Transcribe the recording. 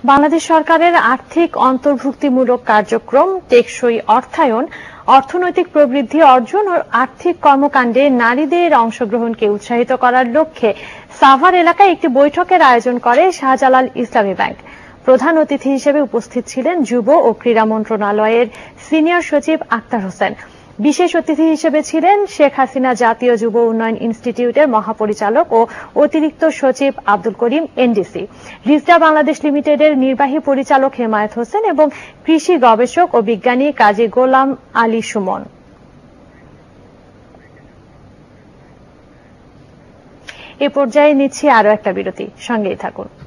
বাংলাদেশ সরকারের আর্থিক অন্তর্ভুক্তিমূলক কার্যক্রম, টেকসই অর্থায়ন, অর্থনৈতিক প্রবৃদ্ধি অর্জন ও আর্থিক কর্মকাণ্ডে নারীদের অংশগ্রহণকে উৎসাহিত করার লক্ষ্যে সাভার এলাকায় একটি বৈঠকের আয়োজন করে শাহজালাল ইসলামী ব্যাংক। প্রধান অতিথি হিসেবে উপস্থিত ছিলেন যুব ও ক্রীড়া মন্ত্রণালয়ের সিনিয়র সচিব আক্তার হোসেন। বিশেষ অতিথি হিসেবে ছিলেন শেখ হাসিনা জাতীয় যুব উন্নয়ন ইনস্টিটিউটের মহাপরিচালক ও অতিরিক্ত সচিব আব্দুল করিম এনডিসি, রিজটা বাংলাদেশ লিমিটেডের নির্বাহী পরিচালক হেমায়েত হোসেন এবং কৃষি গবেষক ও বিজ্ঞানী কাজী গোলাম আলী সুমন। এ পর্যায়ে নিচ্ছি আরও একটা বিরতি, সঙ্গেই থাকুন।